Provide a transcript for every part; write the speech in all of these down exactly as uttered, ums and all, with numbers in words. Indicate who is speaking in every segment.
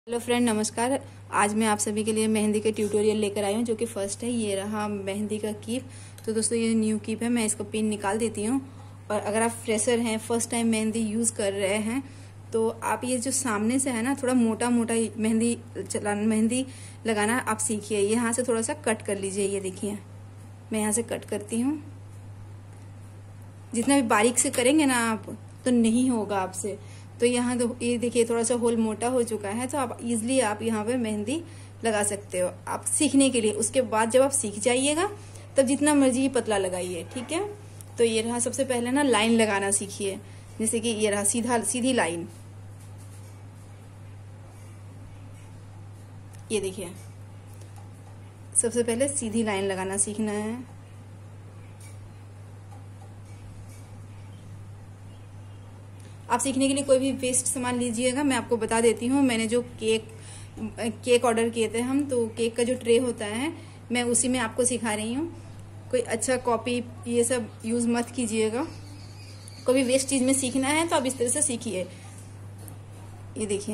Speaker 1: Hello friend, नमस्कार। आज मैं आप सभी के लिए मेहंदी के ट्यूटोरियल लेकर आई हूँ, जो कि फर्स्ट है। ये रहा मेहंदी का कीप। तो दोस्तों, ये न्यू कीप है। मैं इसको पिन निकाल देती हूँ। और अगर आप फ्रेशर हैं, फर्स्ट टाइम मेहंदी यूज़ कर रहे हैं, तो आप ये जो सामने से है ना, थोड़ा मोटा मोटा मेहंदी चला मेहंदी लगाना आप सीखिए। यहाँ से थोड़ा सा कट कर लीजिए। ये देखिए, मैं यहाँ से कट करती हूँ। जितना भी बारीक से करेंगे ना आप, तो नहीं होगा आपसे। तो यहाँ तो ये देखिए, थोड़ा सा होल मोटा हो चुका है, तो आप इजीली आप यहाँ पे मेहंदी लगा सकते हो। आप सीखने के लिए, उसके बाद जब आप सीख जाइएगा तब जितना मर्जी पतला लगाइए, ठीक है। तो ये रहा, सबसे पहले ना लाइन लगाना सीखिए। जैसे कि ये रहा सीधा सीधी लाइन। ये देखिए, सबसे पहले सीधी लाइन लगाना सीखना है। आप सीखने के लिए कोई भी वेस्ट सामान लीजिएगा। मैं आपको बता देती हूँ, मैंने जो केक केक ऑर्डर किए थे हम, तो केक का जो ट्रे होता है, मैं उसी में आपको सिखा रही हूँ। कोई अच्छा कॉपी ये सब यूज मत कीजिएगा। कोई भी वेस्ट चीज में सीखना है तो आप इस तरह से सीखिए। ये देखिए,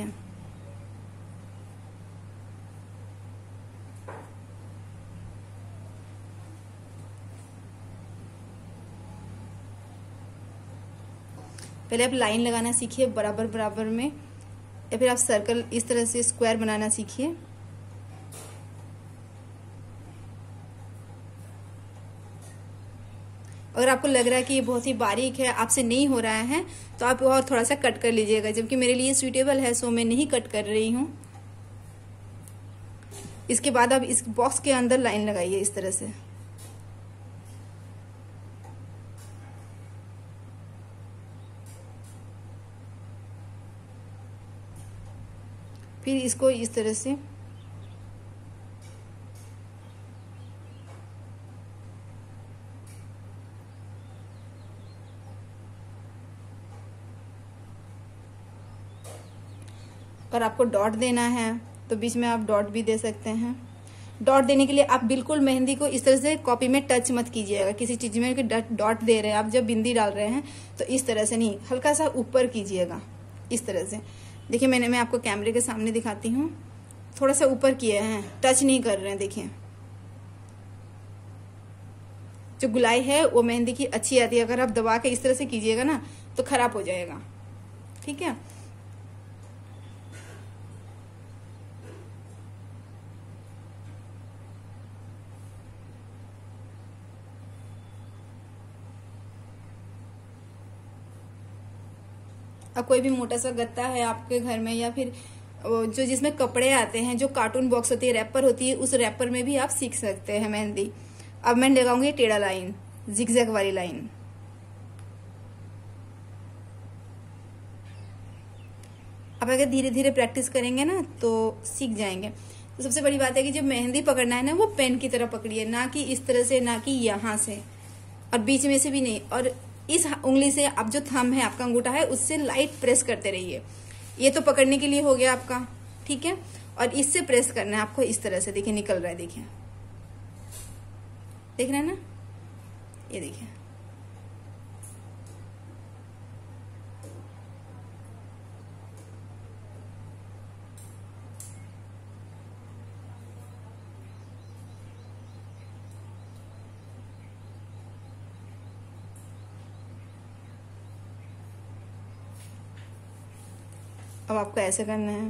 Speaker 1: पहले आप लाइन लगाना सीखिए बराबर बराबर में, या फिर आप सर्कल इस तरह से स्क्वायर बनाना सीखिए। अगर आपको लग रहा है कि ये बहुत ही बारीक है, आपसे नहीं हो रहा है, तो आप और थोड़ा सा कट कर लीजिएगा। जबकि मेरे लिए सूटेबल है, सो मैं नहीं कट कर रही हूँ। इसके बाद आप इस बॉक्स के अंदर लाइन लगाइए इस तरह से। फिर इसको इस तरह से और आपको डॉट देना है, तो बीच में आप डॉट भी दे सकते हैं। डॉट देने के लिए आप बिल्कुल मेहंदी को इस तरह से कॉपी में टच मत कीजिएगा किसी चीज में कि डॉट दे रहे हैं आप। जब बिंदी डाल रहे हैं तो इस तरह से नहीं, हल्का सा ऊपर कीजिएगा इस तरह से। देखिए, मैंने मैं आपको कैमरे के सामने दिखाती हूँ। थोड़ा सा ऊपर किए हैं, टच नहीं कर रहे हैं। देखिए, जो गुलाई है वो मेहंदी की अच्छी आती है। अगर आप दबा के इस तरह से कीजिएगा ना, तो खराब हो जाएगा, ठीक है। अब कोई भी मोटा सा गत्ता है आपके घर में, या फिर जो जिसमें कपड़े आते हैं, जो कार्टून बॉक्स होती है, रैपर होती है, उस रैपर में भी आप सीख सकते हैं मेहंदी। अब मैं लगाऊंगी टेढ़ा लाइन, जिगजैग वाली लाइन। अब अगर धीरे धीरे प्रैक्टिस करेंगे ना, तो सीख जाएंगे। तो सबसे बड़ी बात है कि जब मेहंदी पकड़ना है ना, वो पेन की तरह पकड़िए, ना कि इस तरह से, ना कि यहाँ से, और बीच में से भी नहीं। और इस उंगली से आप जो थंब है, आपका अंगूठा है, उससे लाइट प्रेस करते रहिए। ये तो पकड़ने के लिए हो गया आपका, ठीक है। और इससे प्रेस करना है आपको इस तरह से। देखिए, निकल रहा है। देखिए, देख रहे हैं ना, ये देखिए। अब आपको ऐसे करना है।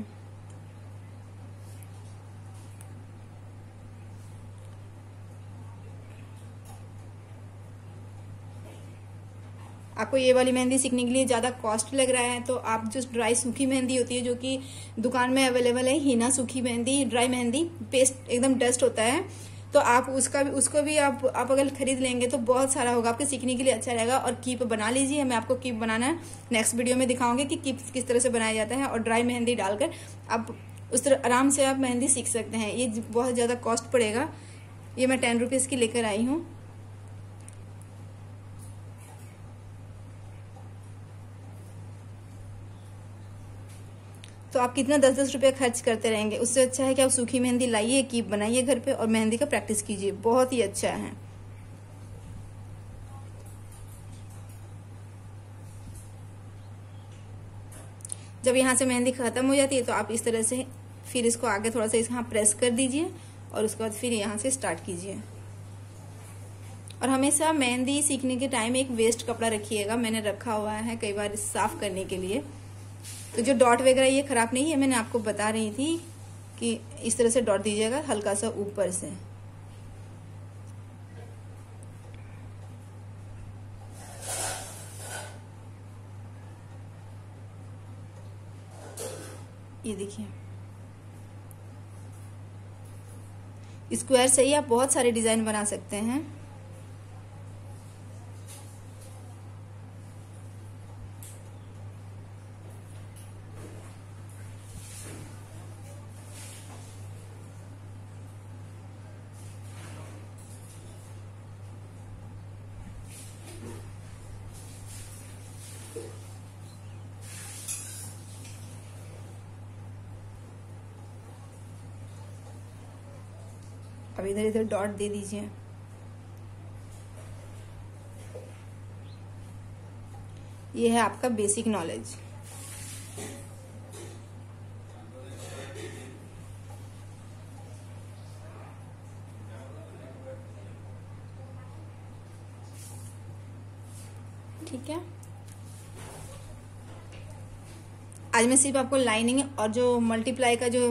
Speaker 1: आपको ये वाली मेहंदी सीखने के लिए ज्यादा कॉस्ट लग रहा है, तो आप जो ड्राई सूखी मेहंदी होती है, जो कि दुकान में अवेलेबल है, हीना सूखी मेहंदी, ड्राई मेहंदी पेस्ट एकदम डस्ट होता है, तो आप उसका भी उसको भी आप आप अगर खरीद लेंगे तो बहुत सारा होगा, आपके सीखने के लिए अच्छा रहेगा। और कीप बना लीजिए। मैं आपको कीप बनाना नेक्स्ट वीडियो में दिखाऊंगी कि कीप किस तरह से बनाया जाता है। और ड्राई मेहंदी डालकर आप उस तरह आराम से आप मेहंदी सीख सकते हैं। ये बहुत ज्यादा कॉस्ट पड़ेगा। ये मैं टेन रुपीज की लेकर आई हूँ। तो आप कितना दस दस रुपए खर्च करते रहेंगे। उससे अच्छा है कि आप सूखी मेहंदी लाइए, कीप बनाइए घर पे, और मेहंदी का प्रैक्टिस कीजिए। बहुत ही अच्छा है। जब यहाँ से मेहंदी खत्म हो जाती है, तो आप इस तरह से फिर इसको आगे थोड़ा सा यहाँ प्रेस कर दीजिए और उसके बाद फिर यहाँ से स्टार्ट कीजिए। और हमेशा मेहंदी सीखने के टाइम एक वेस्ट कपड़ा रखिएगा, मैंने रखा हुआ है कई बार साफ करने के लिए। तो जो डॉट वगैरह ये खराब नहीं है, मैंने आपको बता रही थी कि इस तरह से डॉट दीजिएगा हल्का सा ऊपर से। ये देखिए स्क्वायर से ही आप बहुत सारे डिजाइन बना सकते हैं। अब इधर इधर डॉट दे दीजिए। ये है आपका बेसिक नॉलेज। ठीक है, आज मैं सिर्फ आपको लाइनिंग और जो मल्टीप्लाई का जो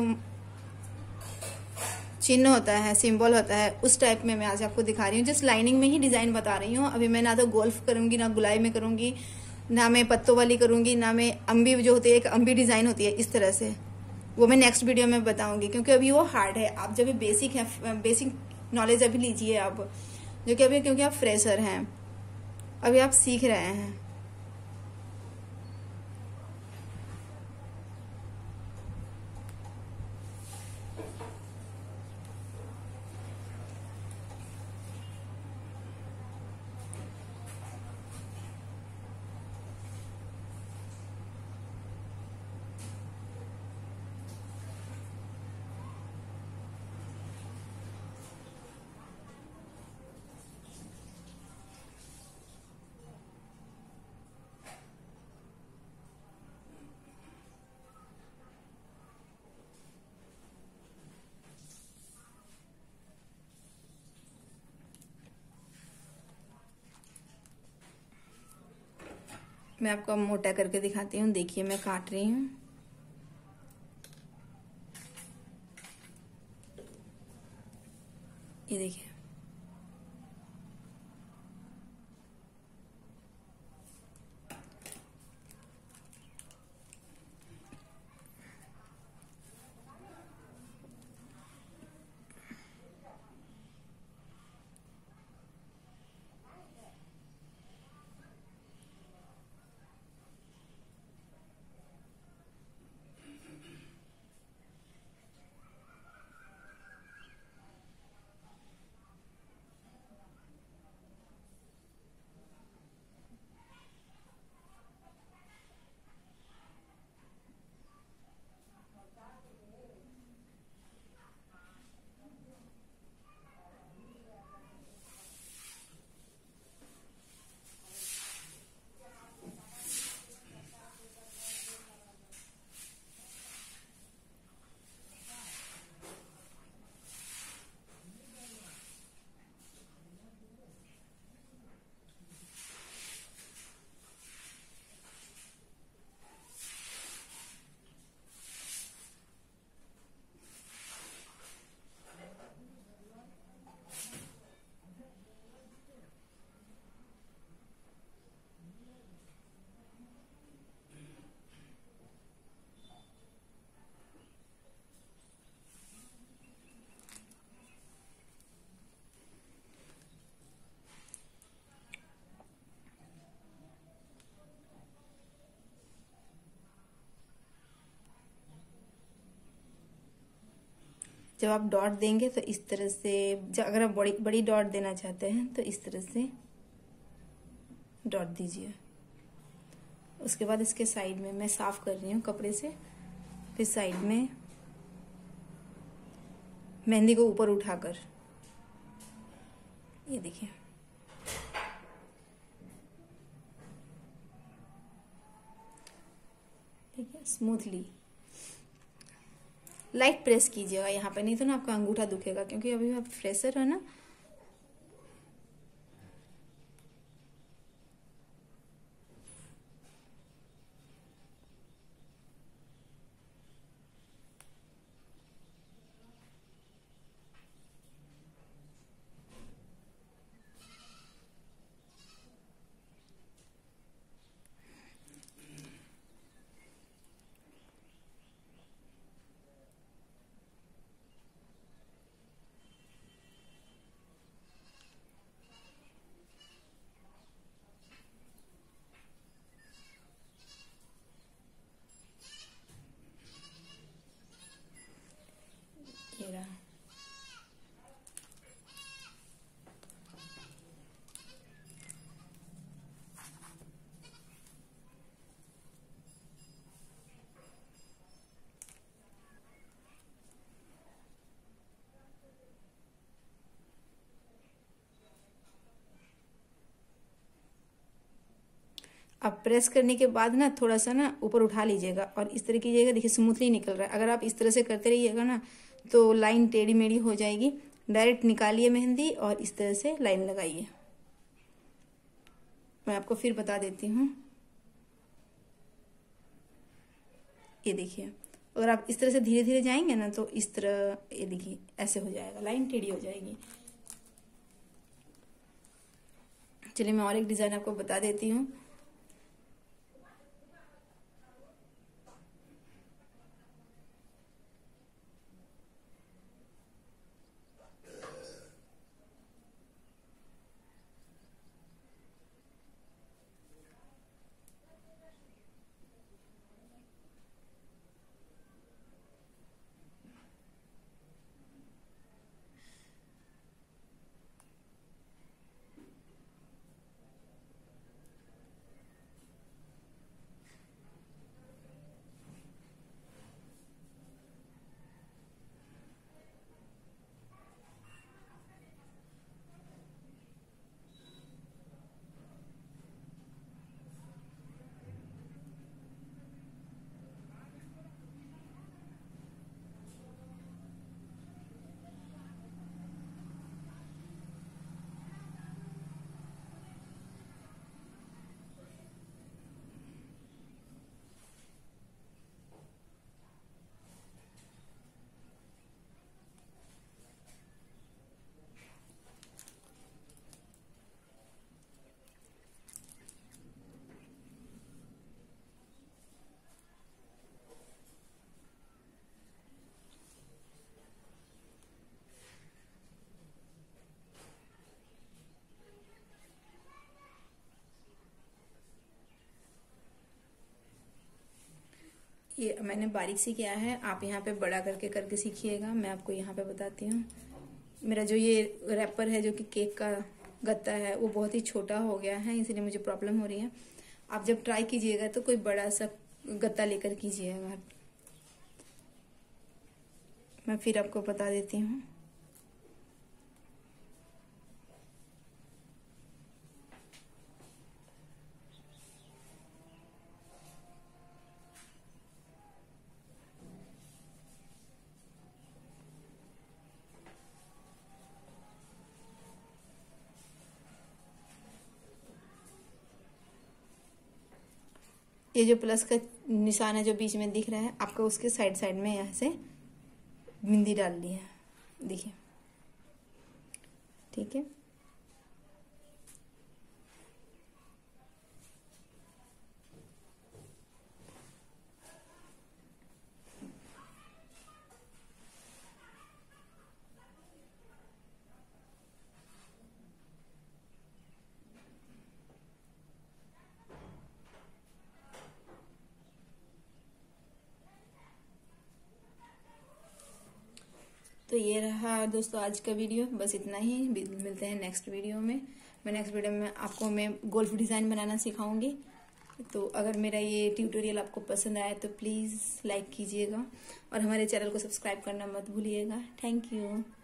Speaker 1: चिन्ह होता है, सिंबल होता है, उस टाइप में मैं आज आपको दिखा रही हूँ। जस्ट लाइनिंग में ही डिजाइन बता रही हूँ। अभी मैं ना तो गोल्फ करूंगी, ना गुलाई में करूंगी, ना मैं पत्तों वाली करूंगी, ना मैं अम्बी जो होती है, एक अम्बी डिजाइन होती है इस तरह से, वो मैं नेक्स्ट वीडियो में बताऊंगी, क्योंकि अभी वो हार्ड है। आप जब बेसिक है, बेसिक नॉलेज अभी लीजिए आप, जो कि अभी क्योंकि आप फ्रेशर हैं, अभी आप सीख रहे हैं। मैं आपको अब मोटा करके दिखाती हूँ। देखिए मैं काट रही हूँ। ये देखिए, जब आप डॉट देंगे तो इस तरह से, अगर आप बड़ी बड़ी डॉट देना चाहते हैं तो इस तरह से डॉट दीजिए। उसके बाद इसके साइड में मैं साफ कर रही हूँ कपड़े से, फिर साइड में मेहंदी को ऊपर उठाकर, ये देखिए ठीक है, स्मूथली लाइट प्रेस कीजिएगा यहाँ पे, नहीं तो ना आपका अंगूठा दुखेगा, क्योंकि अभी आप फ्रेशर है ना। ये रहा। अब प्रेस करने के बाद ना थोड़ा सा ना ऊपर उठा लीजिएगा और इस तरह कीजिएगा, देखिए स्मूथली निकल रहा है। अगर आप इस तरह से करते रहिएगा ना तो लाइन टेढ़ी मेढ़ी हो जाएगी। डायरेक्ट निकालिए मेहंदी और इस तरह से लाइन लगाइए। मैं आपको फिर बता देती हूँ, ये देखिए अगर आप इस तरह से धीरे धीरे जाएंगे ना तो इस तरह, ये देखिए ऐसे हो जाएगा, लाइन टेढ़ी हो जाएगी। चलिए मैं और एक डिजाइन आपको बता देती हूँ। ये मैंने बारीक सी किया है, आप यहाँ पे बड़ा करके करके सीखिएगा। मैं आपको यहाँ पे बताती हूँ, मेरा जो ये रैपर है जो कि केक का गत्ता है वो बहुत ही छोटा हो गया है, इसलिए मुझे प्रॉब्लम हो रही है। आप जब ट्राई कीजिएगा तो कोई बड़ा सा गत्ता लेकर कीजिएगा। मैं फिर आपको बता देती हूँ। ये जो प्लस का निशान है जो बीच में दिख रहा है आपको, उसके साइड साइड में यहाँ से बिंदी डाल ली है, देखिए ठीक है। तो ये रहा दोस्तों आज का वीडियो, बस इतना ही। मिलते हैं नेक्स्ट वीडियो में। मैं नेक्स्ट वीडियो में आपको मैं गोल्फ डिज़ाइन बनाना सिखाऊंगी। तो अगर मेरा ये ट्यूटोरियल आपको पसंद आया तो प्लीज़ लाइक कीजिएगा और हमारे चैनल को सब्सक्राइब करना मत भूलिएगा। Thank you.